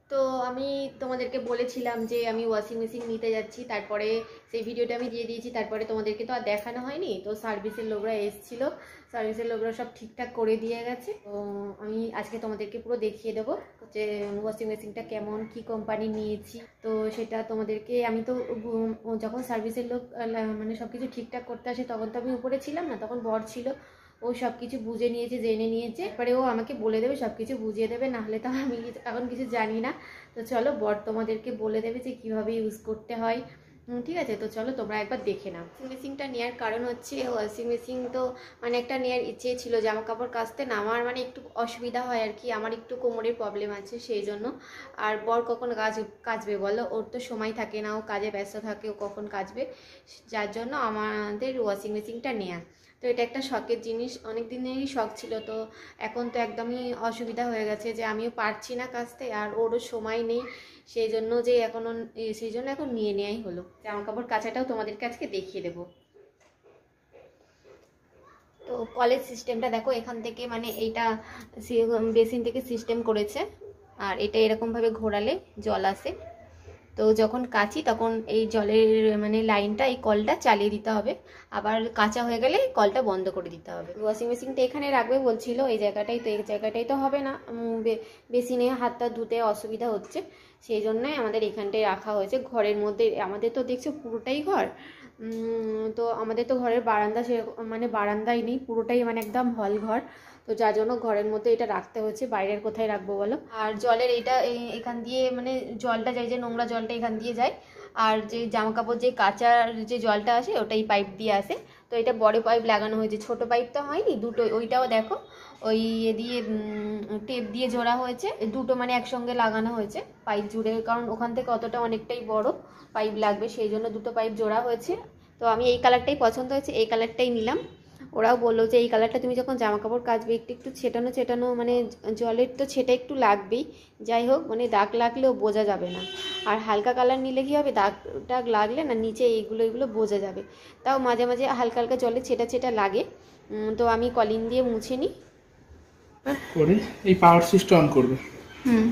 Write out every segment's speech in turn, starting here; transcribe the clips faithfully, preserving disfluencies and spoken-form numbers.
তো আমি তোমাদেরকে বলেছিলাম যে আমি ওয়াশিং মেশিন নিতে যাচ্ছি, তারপরে সেই ভিডিওটা আমি দিয়ে দিয়েছি। তারপরে তোমাদেরকে তো আর দেখানো হয়নি, তো সার্ভিসের লোকরা এসেছিলো, সার্ভিসের লোকরা সব ঠিকঠাক করে দিয়ে গেছে। তো আমি আজকে তোমাদেরকে পুরো দেখিয়ে দেবো যে ওয়াশিং মেশিনটা কেমন, কি কোম্পানি নিয়েছি। তো সেটা তোমাদেরকে আমি তো যখন সার্ভিসের লোক মানে সব কিছু ঠিকঠাক করতে আসে তখন তো আমি উপরে ছিলাম না, তখন বর ছিল, ও সব কিছু বুঝে নিয়েছে, জেনে নিয়েছে। এরপরে ও আমাকে বলে দেবে, সব কিছু বুঝিয়ে দেবে, নাহলে তো আমি এখন কিছু জানি না। তো চলো বর তোমাদেরকে বলে দেবে যে কীভাবে ইউজ করতে হয়, ঠিক আছে? তো চলো তোমরা একবার দেখে নাও। ওয়াশিং মেশিনটা নেওয়ার কারণ হচ্ছে, ওয়াশিং মেশিন তো মানে একটা নেওয়ার ইচ্ছে ছিল, জামা কাপড় কাচতে না আমার মানে একটু অসুবিধা হয় আর কি, আমার একটু কোমরের প্রবলেম আছে সেই জন্য। আর বর কখন কাজ কাচবে বলো, ওর তো সময় থাকে না, ও কাজে ব্যস্ত থাকে, ও কখন কাচবে, যার জন্য আমাদের ওয়াশিং মেশিনটা নেওয়া। তো এটা একটা শখের জিনিস, অনেক দিনেরই শখ ছিল। তো এখন তো একদমই অসুবিধা হয়ে গেছে যে আমিও পারছি না কাচতে, আর ওরও সময় নেই, সেই জন্য যে এখন সেই জন্য এখন নিয়ে নেওয়াই হলো। জামা কাপড় কাচাটাও তোমাদেরকে আজকে দেখিয়ে দেবো। তো কলেজ সিস্টেমটা দেখো, এখান থেকে মানে এইটা বেসিন থেকে সিস্টেম করেছে, আর এটা এরকমভাবে ঘোরালে জল আসে। তো যখন কাচি তখন এই জলের মানে লাইনটা, এই কলটা চালিয়ে দিতে হবে, আবার কাঁচা হয়ে গেলে কলটা বন্ধ করে দিতে হবে। ওয়াশিং মেশিনটা এখানে রাখবে বলছিল, এই জায়গাটাই, তো এই জায়গাটাই তো হবে না, বেসিনে হাতটা ধুতে অসুবিধা হচ্ছে, সেই জন্যই আমাদের এখানটায় রাখা হয়েছে ঘরের মধ্যে। আমাদের তো দেখছো পুরোটাই ঘর, তো আমাদের তো ঘরের বারান্দা সে মানে বারান্দাই নেই, পুরোটাই মানে একদম হল ঘর, তো যার জন্য ঘরের মধ্যে এটা রাখতে হচ্ছে, বাইরের কোথায় রাখবো বলো। আর জলের এটা এখান দিয়ে মানে জলটা যায়, যে নোংরা জলটা এখান দিয়ে যায়, আর যে জামা কাপড় যে কাচার যে জলটা আসে ওটাই পাইপ দিয়ে আসে। তো এটা বড় পাইপ লাগানো হয়েছে, ছোট পাইপ তো হয়নি, দুটো, ওইটাও দেখো ওই ইয়ে দিয়ে টেপ দিয়ে জোড়া হয়েছে, দুটো মানে একসঙ্গে লাগানো হয়েছে পাইপ জুড়ে, কারণ ওখান থেকে অতটা অনেকটাই বড় পাইপ লাগবে, সেই জন্য দুটো পাইপ জোড়া হয়েছে। তো আমি এই কালারটাই পছন্দ হয়েছে, এই কালারটাই নিলাম। ওরাও বললো যে এই কালারটা তুমি যখন জামা কাপড় কাচবে একটু একটু ছেটানো ছেটানো মানে জলের তো ছেটা একটু লাগবেই, যাই হোক মানে দাগ লাগলেও বোঝা যাবে না। আর হালকা কালার নিলে কী হবে, দাগ টাগ লাগলে না নিচে এইগুলো এগুলো বোঝা যাবে, তাও মাঝে মাঝে হালকা হালকা জলে ছেটা ছেটা লাগে। তো আমি কলিন দিয়ে মুছে নিই, করে এই পাওয়ার সুইচটা অন করবে। হুম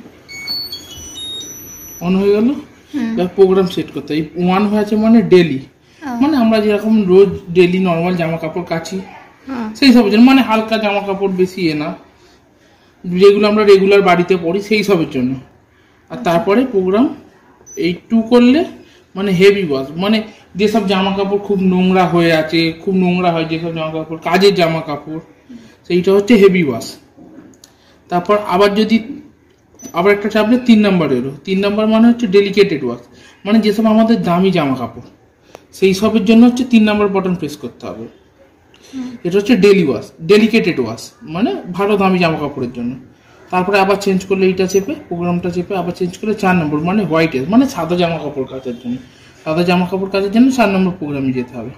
অন হয়ে গেল, এবার প্রোগ্রাম সেট করতে। এই ওয়ান হয়েছে মানে ডেলি, মানে আমরা যেরকম রোজ ডেলি নর্মাল জামা কাপড় কাচি সেই সবের জন্য, মানে হালকা জামা কাপড় বেশি এ না, যেগুলো আমরা রেগুলার বাড়িতে পরি সেই সবের জন্য। আর তারপরে প্রোগ্রাম এই টু করলে মানে হেভি ওয়াশ, মানে যেসব জামা কাপড় খুব নোংরা হয়ে আছে, খুব নোংরা হয় যেসব জামা কাপড়, কাজের জামা কাপড়, সেইটা হচ্ছে হেভি ওয়াশ। তারপর আবার যদি আবার একটা চাপলে তিন নাম্বার এলো, তিন নাম্বার মানে হচ্ছে ডেলিকেটেড ওয়াশ, মানে যেসব আমাদের দামি জামা কাপড় সেই সবের জন্য হচ্ছে তিন নাম্বার বাটন প্রেস করতে হবে। এটা হচ্ছে ডেলি ওয়াশ, ডেলিকেটেড ওয়াশ মানে ভালো দামি জামা কাপড়ের জন্য। তারপরে আবার চেঞ্জ করলে এইটা চেপে, প্রোগ্রামটা চেপে আবার চেঞ্জ করলে চার নম্বর মানে হোয়াইট ওয়াশ, মানে সাদা জামা কাপড় কাচার জন্য, সাদা জামা কাপড় কাচার জন্য চার নম্বর প্রোগ্রামে যেতে হবে।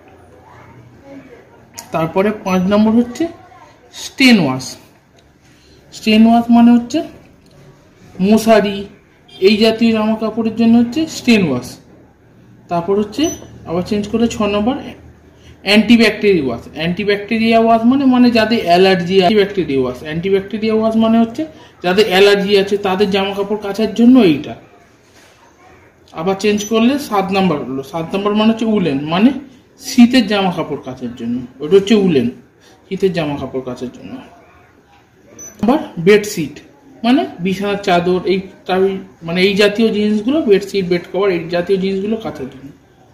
তারপরে পাঁচ নম্বর হচ্ছে স্টেন ওয়াশ। স্টেন ওয়াশ মানে হচ্ছে মশারি এই জাতীয় জামা কাপড়ের জন্য হচ্ছে স্টেন ওয়াশ। তারপর হচ্ছে আবার চেঞ্জ করলে ছ নম্বর অ্যান্টিব্যাকটেরিয়া ওয়াশ। অ্যান্টিব্যাকটেরিয়া ওয়াশ মানে মানে যাদের allergy, antibacteria wash antibacteria wash মানে হচ্ছে যাদের অ্যালার্জি আছে তাদের জামা কাপড় কাচার জন্য এইটা। আবার চেঞ্জ করলে সাত নাম্বার হলো, সাত নাম্বার মানে হচ্ছে উলেন, মানে শীতের জামা কাপড় কাচার জন্য, ওটা হচ্ছে উলেন, শীতের জামা কাপড় কাচার জন্য। আবার বেডশিট মানে বিছানার চাদর, এই মানে এই জাতীয় জিনিসগুলো, বেডশিট বেড কভার এই জাতীয় জিনিসগুলো কাচার জন্য।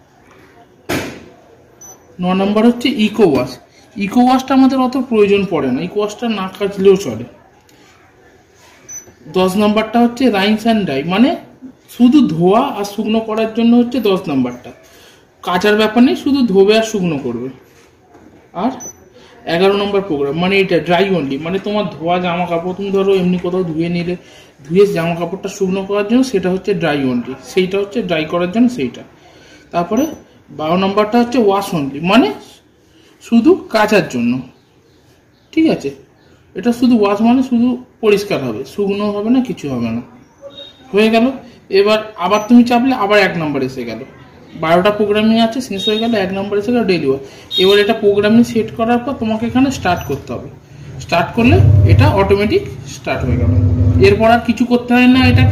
ন নম্বর হচ্ছে ইকো ওয়াশ। ইকো ওয়াশটা আমাদের অত প্রয়োজন পড়ে না, ইকো ওয়াশটা না কাচলেও চলে। দশ নম্বরটা হচ্ছে রাইন্স অ্যান্ড ডাই, মানে শুধু ধোয়া আর শুকনো করার জন্য হচ্ছে দশ নম্বরটা, কাচার ব্যাপার নেই, শুধু ধোবে আর শুকনো করবে। আর এগারো নম্বর প্রোগ্রাম মানে এটা ড্রাই অনলি, মানে তোমার ধোয়া জামা কাপড় তুমি ধরো এমনি কোথাও ধুয়ে নিলে, ধুয়ে জামা কাপড়টা শুকনো করার জন্য সেটা হচ্ছে ড্রাই অনলি, সেইটা হচ্ছে ড্রাই করার জন্য সেইটা। তারপরে বারো নম্বরটা হচ্ছে ওয়াশ অনলি, মানে শুধু কাচার জন্য, ঠিক আছে? এটা শুধু ওয়াশ মানে শুধু পরিষ্কার হবে, শুকনো হবে না, কিছু হবে না, হয়ে গেল। এবার আবার তুমি চাপলে আবার এক নম্বর এসে গেল, বারোটা প্রোগ্রামিং আছে শেষ হয়ে গেল, এক নম্বর এসে গেল ডেলি ওয়াশ। এবার এটা প্রোগ্রামিং সেট করার পর তোমাকে এখানে স্টার্ট করতে হবে, স্টার্ট করলে এটা অটোমেটিক স্টার্ট হয়ে গেল। এরপর আর কিছু করতে হয় না এটাকে,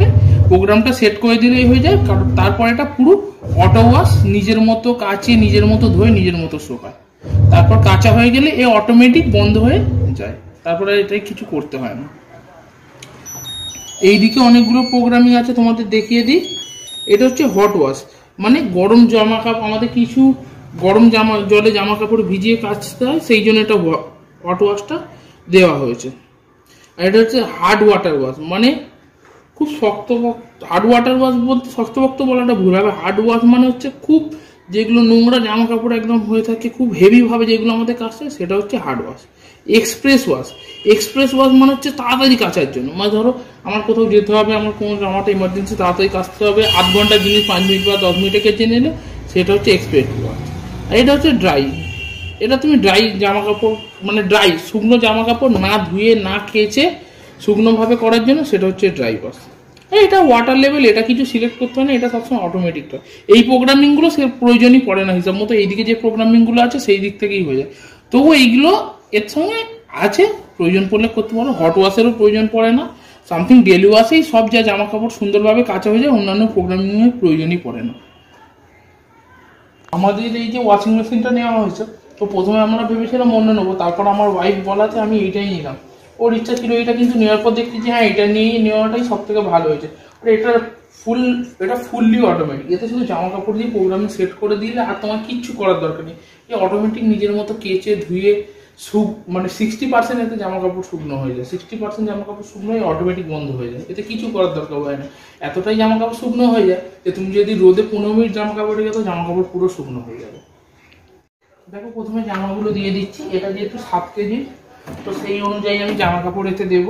প্রোগ্রামটা সেট করে দিলেই হয়ে যায়। কারণ তারপর এটা পুরো অটো ওয়াশ, নিজের মতো কাচে, নিজের মতো ধুয়ে, নিজের মতো শোকায়। তারপর কাঁচা হয়ে গেলে এ অটোমেটিক বন্ধ হয়ে যায়, তারপরে এটাই কিছু করতে হয় না। এইদিকে অনেকগুলো প্রোগ্রামিং আছে, তোমাদের দেখিয়ে দিই। এটা হচ্ছে হট ওয়াশ, মানে গরম জামা কাপড়, আমাদের কিছু গরম জামা জলে জামা কাপড় ভিজিয়ে কাচতে হয়, সেই জন্য এটা হট ওয়াশটা দেওয়া হয়েছে। আর এটা হচ্ছে হার্ড ওয়াটার ওয়াশ, মানে খুব শক্ত হার্ড ওয়াটার ওয়াশ বলতে শক্তভক্ত বলাটা ভুল হবে। হার্ড ওয়াশ মানে হচ্ছে খুব যেগুলো নোংরা জামা কাপড় একদম হয়ে থাকে খুব হেভি ভাবে যেগুলো আমাদের কাছে, সেটা হচ্ছে hard wash. Express wash, express wash মানে হচ্ছে তাড়াতাড়ি কাচার জন্য। মানে ধরো আমার কোথাও যেতে হবে, আমার কোনো জামাটা ইমার্জেন্সি তাড়াতাড়ি কাচতে হবে, আধ ঘন্টার জিনিস পাঁচ মিনিট বা দশ মিনিটে কেচে নিলে, সেটা হচ্ছে এক্সপ্রেস ওয়াশ। আর এটা হচ্ছে ড্রাই, এটা তুমি ড্রাই জামা কাপড় মানে ড্রাই শুকনো জামা কাপড় না ধুয়ে না কেচে শুকনোভাবে করার জন্য, সেটা হচ্ছে ড্রাই ওয়াশ। এটা ওয়াটার লেভেল, এটা কিছু সিলেক্ট করতে হয় না, এটা সবসময় অটোমেটিক হয়। এই প্রোগ্রামিংগুলো সে প্রয়োজনই পড়ে না, হিসাব মতো এইদিকে যে প্রোগ্রামিংগুলো আছে সেই দিক থেকেই হয়ে যায়। তবুও এইগুলো এর সঙ্গে আছে, প্রয়োজন পড়লে করতে পারো। হট ওয়াশেরও প্রয়োজন পড়ে না, সামথিং ডেলি ওয়াশেই সব যা জামা কাপড় সুন্দরভাবে কাচা হয়ে যায়, অন্যান্য প্রোগ্রামিংয়ের প্রয়োজনই পড়ে না। আমাদের এই যে ওয়াশিং মেশিনটা নেওয়া হয়েছে, তো প্রথমে আমরা ভেবেছিলাম অন্য নেবো, তারপর আমার ওয়াইফ বলাতে আমি এইটাই নিলাম। ওর ইচ্ছা ছিল এটা, কিন্তু নেওয়ার পর দেখছি যে হ্যাঁ এটা নিয়ে নেওয়াটাই সব থেকে ভালো হয়েছে। আর এটা ফুল এটা ফুললি অটোমেটিক, এতে শুধু জামা কাপড় দিয়ে প্রোগ্রামিং সেট করে দিলে আর তোমার কিচ্ছু করার দরকার নেই। এই অটোমেটিক নিজের মতো কেচে ধুয়ে শুক মানে সিক্সটি পার্সেন্ট এতে জামা কাপড় শুকনো হয়ে যায়, সিক্সটি পার্সেন্ট জামা কাপড় শুকনো হয়ে অটোমেটিক বন্ধ হয়ে যায়, এতে কিছু করার দরকার হয় না। এতটাই জামা কাপড় শুকনো হয়ে যায় যে তুমি যদি রোদে পনেরো মিনিট জামা কাপড় রেখে দাও, জামা কাপড় পুরো শুকনো হয়ে যাবে। দেখো প্রথমে জামাগুলো দিয়ে দিচ্ছি, এটা যেহেতু সাত কেজি তো সেই অনুযায়ী আমি জামা কাপড় এতে দেবো।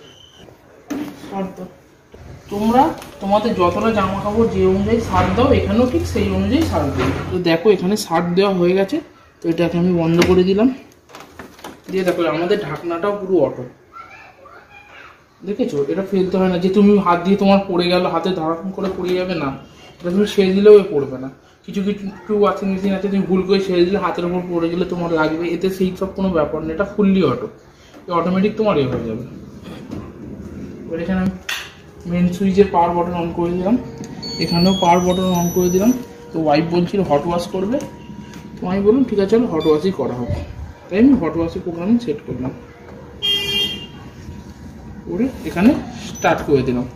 তোমরা তোমাদের যতটা জামা কাপড় যে অনুযায়ী সার দাও, এখানেও ঠিক সেই অনুযায়ী সার দেবে। তো দেখো এখানে সার দেওয়া হয়ে গেছে, তো এটাকে আমি বন্ধ করে দিলাম। দিয়ে দেখো আমাদের ঢাকনাটাও পুরো অটো, দেখেছো? এটা ফেলতে হয় না যে তুমি হাত দিয়ে তোমার পড়ে গেল, হাতে ধারাম করে পড়ে যাবে না, এটা তুমি ছেড়ে দিলেও এ পড়বে না। কিছু কিছু একটু ওয়াশিং মেশিন আছে তুমি ভুল করে ছেড়ে দিলে হাতের উপর পড়ে গেলে তোমার লাগবে, এতে সেই সব কোনো ব্যাপার নেই, এটা ফুললি অটো, অটোমেটিক তোমার এ হয়ে যাবে। এবার এখানে আমি মেন সুইচের পাওয়ার বাটন অন করে দিলাম, এখানেও পাওয়ার বাটন অন করে দিলাম। তো ওয়াইফ বলছিল হট ওয়াশ করবে, তো আমি বললাম ঠিক আছে চলো হট ওয়াশই করা হোক, তাই আমি হট ওয়াশের প্রোগ্রামিং সেট করলাম, করে এখানে স্টার্ট করে দিলাম।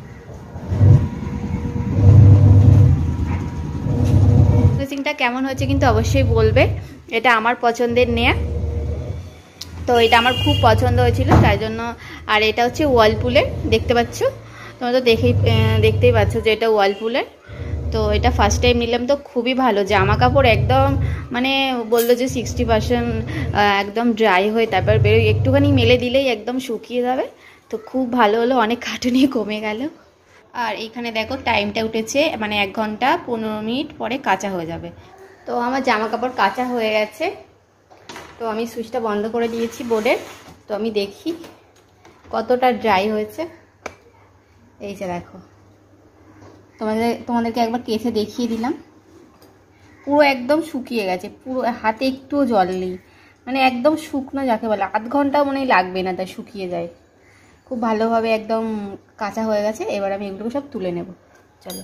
ড্রেসিংটা কেমন হয়েছে কিন্তু অবশ্যই বলবে, এটা আমার পছন্দের নেয়া, তো এটা আমার খুব পছন্দ হয়েছিল তাই জন্য। আর এটা হচ্ছে ওয়ালপুলের, দেখতে পাচ্ছ তোমরা তো দেখেই দেখতেই পাচ্ছ যে এটা ওয়ালপুলের। তো এটা ফার্স্ট টাইম নিলাম, তো খুবই ভালো, জামা কাপড় একদম মানে বললো যে সিক্সটি পার্সেন্ট একদম ড্রাই হয়ে তারপর বেরোয়, একটুখানি মেলে দিলেই একদম শুকিয়ে যাবে। তো খুব ভালো হলো, অনেক খাটুনি কমে গেল। আর এইখানে দেখো টাইমটা উঠেছে, মানে এক ঘন্টা পনেরো মিনিট পরে কাঁচা হয়ে যাবে। তো আমার জামা কাপড় কাঁচা হয়ে গেছে, তো আমি সুইচটা বন্ধ করে দিয়েছি বোর্ডের। তো আমি দেখি কতটা ড্রাই হয়েছে, এই যে দেখো, তোমাদের তোমাদেরকে একবার কেসে দেখিয়ে দিলাম, পুরো একদম শুকিয়ে গেছে, পুরো হাতে একটুও জল নেই, মানে একদম শুকনো যাকে বলে, আধ ঘন্টা মনে লাগবে না তাই শুকিয়ে যায়, খুব ভালোভাবে একদম কাঁচা হয়ে গেছে। এবার আমি এগুলোকে সব তুলে নেব, চলো।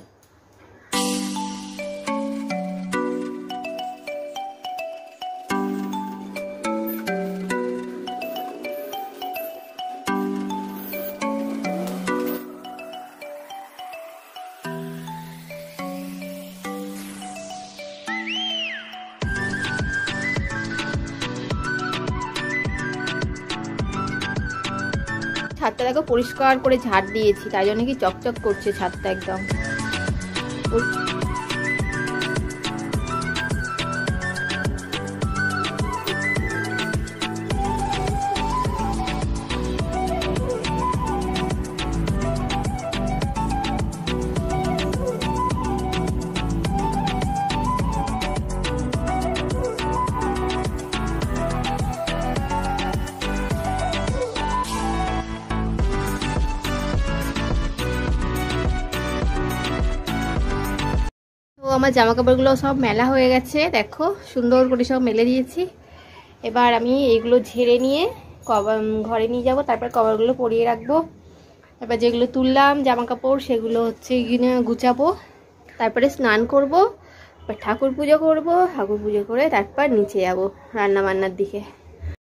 ছাদটা দেখো পরিষ্কার করে ঝাড় দিয়েছি, তাই জন্য কি চকচক করছে ছাদটা একদম। আমার জামা কাপড়গুলো সব মেলা হয়ে গেছে, দেখো সুন্দর করে সব মেলে দিয়েছি। এবার আমি এগুলো ঝেড়ে নিয়ে কভার ঘরে নিয়ে যাব, তারপর কভারগুলো পরিয়ে রাখবো। এবার যেগুলো তুললাম জামা কাপড় সেগুলো হচ্ছে কিনে গুছাবো, তারপরে স্নান করব, ঠাকুর পুজো করব, ঠাকুর পুজো করে তারপর নিচে যাব রান্না বান্নার দিকে।